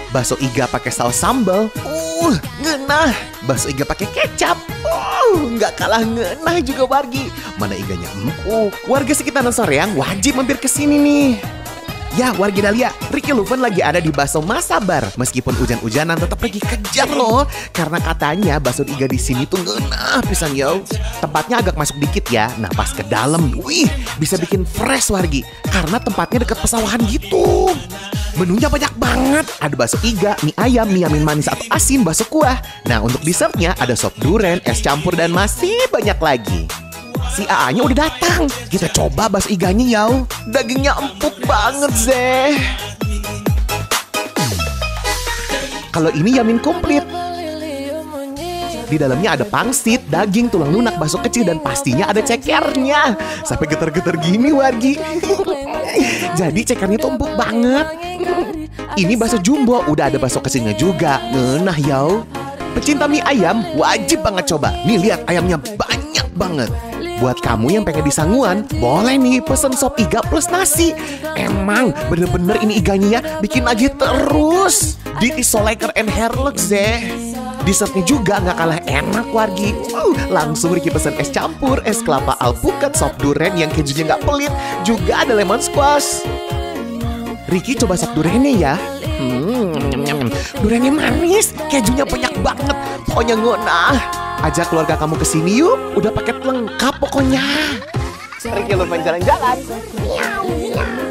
Bakso iga pakai saus sambal. Ngenah. Bakso iga pakai kecap. Nggak kalah ngenah juga wargi. Mana iganya empuk. Warga sekitaran Soreang wajib mampir ke sini nih. Ya, wargi Dahlia, Ricky Luven lagi ada di Bakso Masabar. Meskipun hujan-hujanan tetap lagi kejar loh. Karena katanya bakso iga di sini tuh ngenah pisan yo. Tempatnya agak masuk dikit ya. Nah, pas ke dalam, wih, bisa bikin fresh wargi. Karena tempatnya dekat pesawahan gitu. Menunya banyak banget. Ada bakso iga, mie ayam, mie yamin manis atau asin, bakso kuah. Nah, untuk dessertnya ada sop duren, es campur, dan masih banyak lagi. Si AA-nya udah datang. Kita coba bakso iganya yau. Dagingnya empuk banget, Zeh. Kalau ini yamin komplit. Di dalamnya ada pangsit, daging, tulang lunak, bakso kecil, dan pastinya ada cekernya. Sampai getar-getar gini, wargi. Jadi cekernya tuh empuk banget. Ini bakso jumbo, udah ada bakso kecilnya juga. Ngenah yau. Pecinta mie ayam wajib banget coba. Nih lihat ayamnya banyak banget. Buat kamu yang pengen disanguan, boleh nih pesen sop iga plus nasi. Emang bener-bener ini iganya ya bikin lagi terus. Dit is so lekker and heerlijk, Zeh. Dessertnya juga nggak kalah enak, wargi. Langsung Ricky pesen es campur, es kelapa alpukat, sop duren yang kejunya nggak pelit. Juga ada lemon squash. Ricky coba sop durennya ya. Durennya manis, kejunya banyak banget. Pokoknya ngonah. Ajak keluarga kamu ke sini yuk. Udah paket lengkap pokoknya. Ricky Luven jalan-jalan. Miau, miau.